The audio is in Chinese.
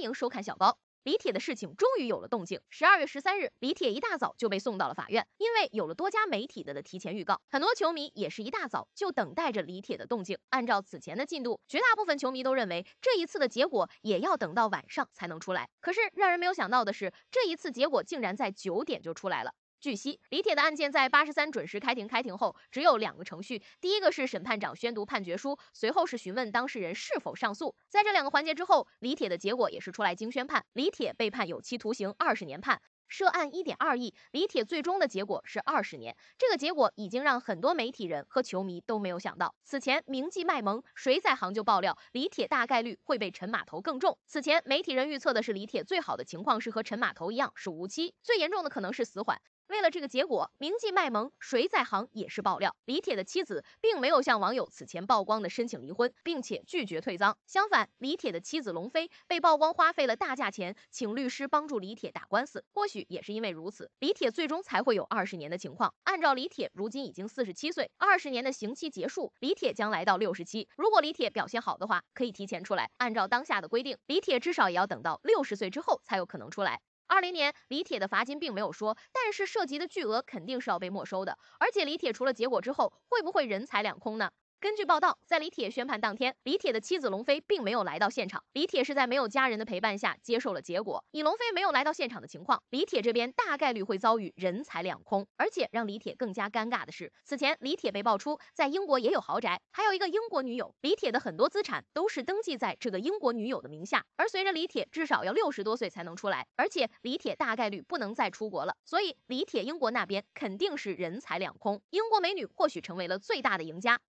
欢迎收看小高。李铁的事情终于有了动静。12月13日，李铁一大早就被送到了法院，因为有了多家媒体的提前预告，很多球迷也是一大早就等待着李铁的动静。按照此前的进度，绝大部分球迷都认为这一次的结果也要等到晚上才能出来。可是让人没有想到的是，这一次结果竟然在9点就出来了。据悉，李铁的案件在83准时开庭，开庭后只有2个程序，第一个是审判长宣读判决书，随后是询问当事人是否上诉。在这2个环节之后，李铁的结果也是出来经宣判，李铁被判有期徒刑20年判。涉案1.2亿，李铁最终的结果是20年。这个结果已经让很多媒体人和球迷都没有想到。此前明记卖萌，谁在行就爆料李铁大概率会被陈码头更重。此前媒体人预测的是李铁最好的情况是和陈码头一样是无期，最严重的可能是死缓。为了这个结果，明记卖萌，谁在行也是爆料。李铁的妻子并没有像网友此前曝光的申请离婚，并且拒绝退赃。相反，李铁的妻子龙飞被曝光花费了大价钱请律师帮助李铁打官司。或许也是因为如此，李铁最终才会有20年的情况。按照李铁如今已经47岁，20年的刑期结束，李铁将来到67。如果李铁表现好的话，可以提前出来。按照当下的规定，李铁至少也要等到60岁之后才有可能出来。20年，李铁的罚金并没有说，但是涉及的巨额肯定是要被没收的。而且李铁出了结果之后，会不会人财两空呢？根据报道，在李铁宣判当天，李铁的妻子龙飞并没有来到现场，李铁是在没有家人的陪伴下接受了结果。以龙飞没有来到现场的情况，李铁这边大概率会遭遇人财两空。而且让李铁更加尴尬的是，此前李铁被爆出在英国也有豪宅，还有一个英国女友。李铁的很多资产都是登记在这个英国女友的名下，而随着李铁至少要60多岁才能出来，而且李铁大概率不能再出国了，所以李铁英国那边肯定是人财两空。英国美女或许成为了最大的赢家。